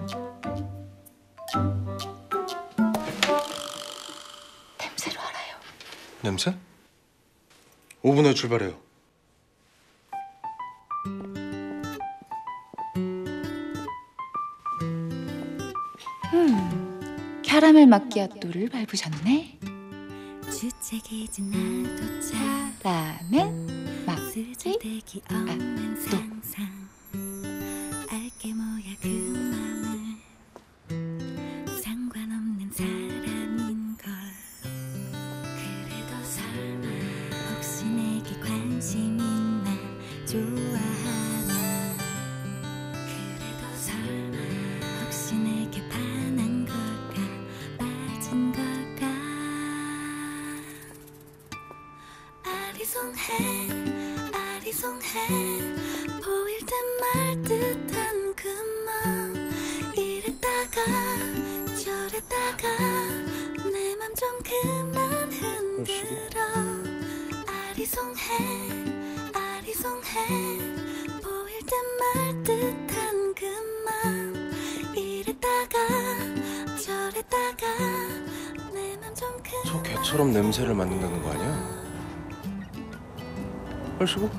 냄새로 알아요. 냄새? 5분 후에 출발해요. 캐러멜 마끼아또를 밟으셨네. 주책이지 나도 라멘 마끼아또. 알게 뭐야 그 맘을 상관없는 사람인걸. 그래도 설마 혹시 내게 관심 있나 좋아하나. 그래도 설마 혹시 내게 반한 걸까 빠진 걸까. 아리송해 아리송해 보일 듯 말 듯한 그 맘. 이랬다가 저랬다가 내 맘 좀 그만 흔들어. 아리송해 아리송해 보일 듯 말 듯한 그 맘. 이랬다가 저랬다가 내 맘 좀 그만. 저 개처럼 냄새를 맡는다는 거 아니야? 얼씨구?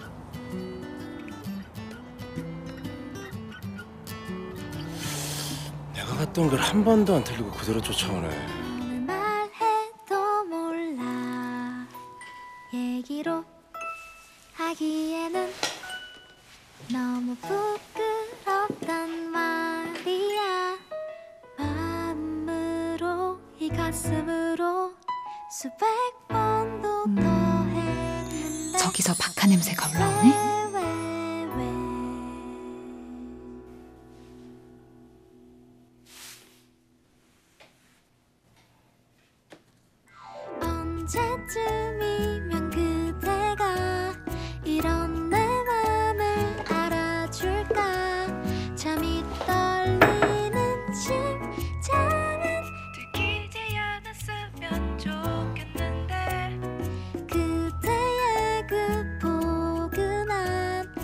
내가 갔던 길 한 번도 안 틀리고 그대로 쫓아오네. 오늘 말해도 몰라. 얘기로 하기에는 너무 부끄럽단 말이야. 마음으로 이 가슴으로 수백 번도 더 했는데 저기서 박하 냄새가 올라오네. 언제쯤이면 그대가 이런 내 맘을 알아줄까. 잠이 떨리는 심장은 들키지 않았으면 좋겠는데. 그대의 그 포근한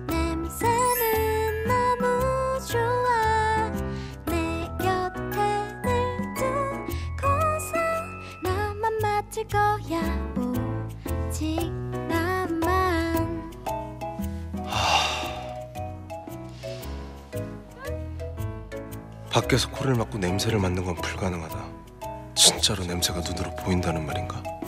냄새는 너무 좋아. 내 곁에 늘 두고서 나만 맡을 거야 오직 나만. 밖에서 코를 막고 냄새를 맡는 건 불가능하다. 진짜로 냄새가 눈으로 보인다는 말인가?